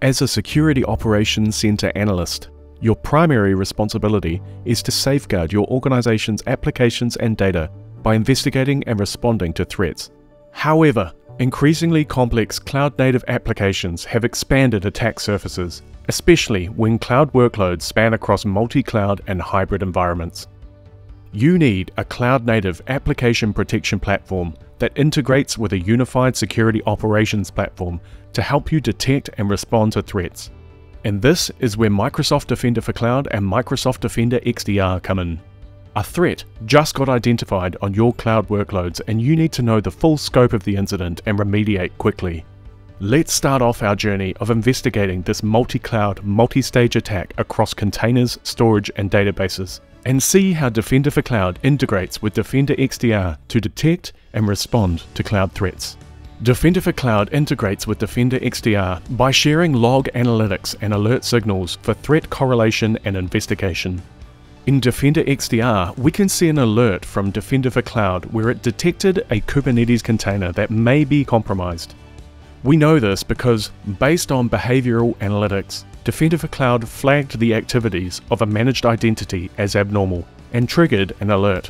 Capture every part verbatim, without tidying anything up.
As a Security Operations Center analyst, your primary responsibility is to safeguard your organization's applications and data by investigating and responding to threats. However, increasingly complex cloud-native applications have expanded attack surfaces, especially when cloud workloads span across multi-cloud and hybrid environments. You need a cloud-native application protection platform that integrates with a unified security operations platform to help you detect and respond to threats. And this is where Microsoft Defender for Cloud and Microsoft Defender X D R come in. A threat just got identified on your cloud workloads and you need to know the full scope of the incident and remediate quickly. Let's start off our journey of investigating this multi-cloud, multi-stage attack across containers, storage and databases, and see how Defender for Cloud integrates with Defender X D R to detect and respond to cloud threats. Defender for Cloud integrates with Defender X D R by sharing log analytics and alert signals for threat correlation and investigation. In Defender X D R, we can see an alert from Defender for Cloud where it detected a Kubernetes container that may be compromised. We know this because, based on behavioral analytics, Defender for Cloud flagged the activities of a managed identity as abnormal and triggered an alert.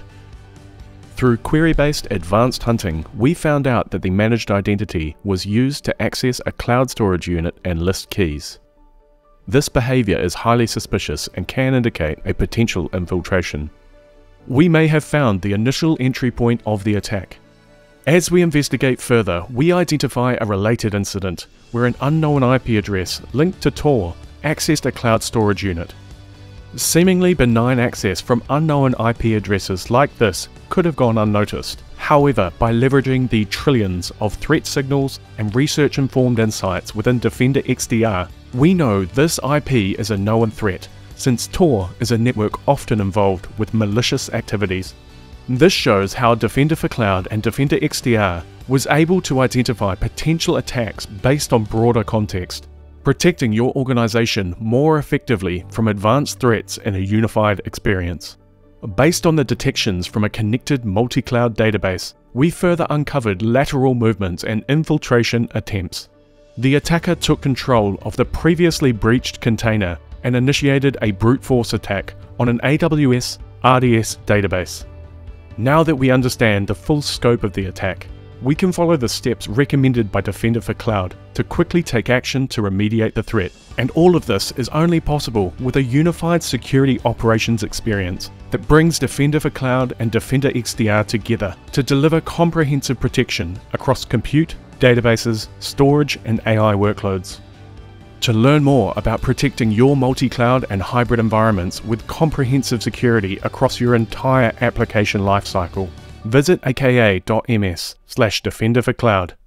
Through query-based advanced hunting, we found out that the managed identity was used to access a cloud storage unit and list keys. This behavior is highly suspicious and can indicate a potential infiltration. We may have found the initial entry point of the attack. As we investigate further, we identify a related incident where an unknown I P address linked to Tor accessed a cloud storage unit. Seemingly benign access from unknown I P addresses like this could have gone unnoticed. However, by leveraging the trillions of threat signals and research-informed insights within Defender X D R, we know this I P is a known threat, since Tor is a network often involved with malicious activities. This shows how Defender for Cloud and Defender X D R was able to identify potential attacks based on broader context, protecting your organization more effectively from advanced threats in a unified experience. Based on the detections from a connected multi-cloud database, we further uncovered lateral movements and infiltration attempts. The attacker took control of the previously breached container and initiated a brute force attack on an A W S R D S database. Now that we understand the full scope of the attack, we can follow the steps recommended by Defender for Cloud to quickly take action to remediate the threat. And all of this is only possible with a unified security operations experience that brings Defender for Cloud and Defender X D R together to deliver comprehensive protection across compute, databases, storage, and A I workloads. To learn more about protecting your multi-cloud and hybrid environments with comprehensive security across your entire application lifecycle, visit aka dot m s slash defender for cloud.